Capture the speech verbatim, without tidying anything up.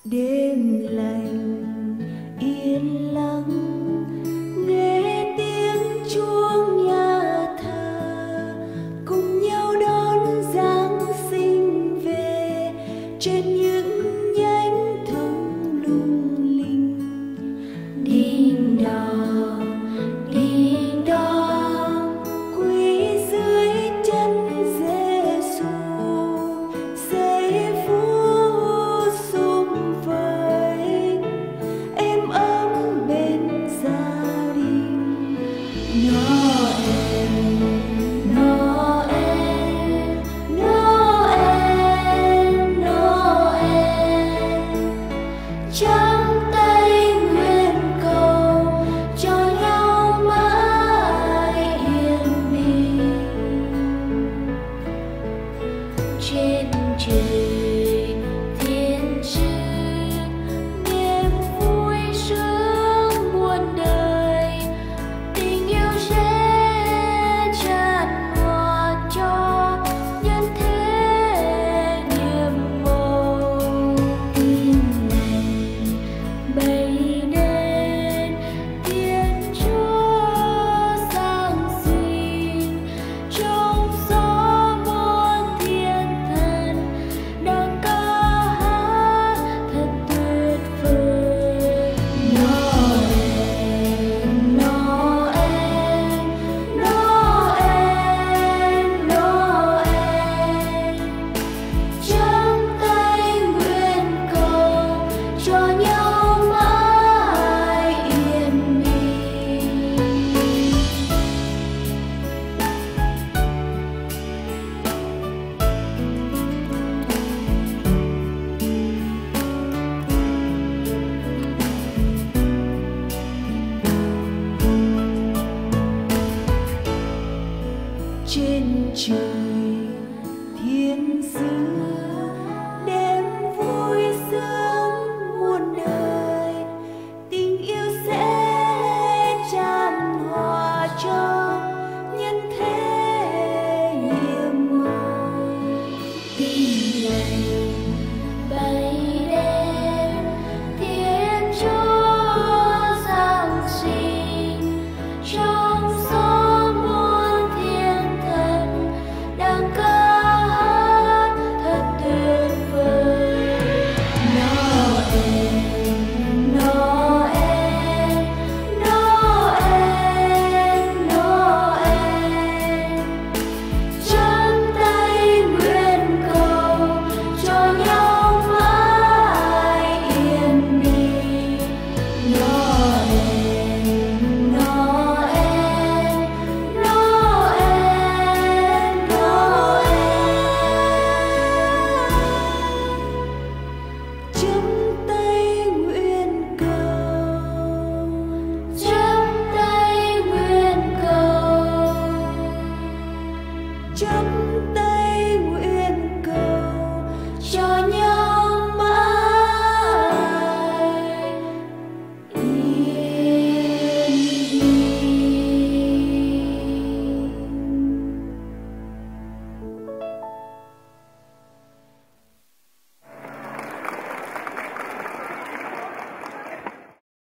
đêm lành yên lặng nghe tiếng chuông nhà thờ, cùng nhau đón Giáng sinh về trên những nhánh thông lung linh. Đinh đong đinh đong quỳ dưới chân Giêsu, giây phút sum vầy êm ấm bên gia đình. Noel, Noel, Noel, Noel, trong tay nguyện cầu cho nhau mãi yên bình. Trên trời thiên chức niềm vui sướng muôn đời, tình yêu sẽ tràn hòa cho nhân thế nhiệm màu. Tin lành bay đến Thiên Chúa Giáng sinh, trong gió muôn thiên thần đang ca hát thật tuyệt vời. Noel, Noel, Noel, Noel, trong tay nguyện cầu cho nhau mãi yên bình. Trên trời thiên sứ đêm vui sướng muôn đời, tình yêu sẽ tràn hòa cho nhân thế nhiệm màu. Tin lành bay đến Thiên Chúa Giáng sinh, trong gió muôn thiên thần đang ca hát thật tuyệt vời. Noel, Noel, Noel, Noel, trong tay nguyện cầu cho nhau mãi yên bình. Noel, Noel, Noel, Noel, trong tay nguyện cầu, trong tay nguyện cầu, trong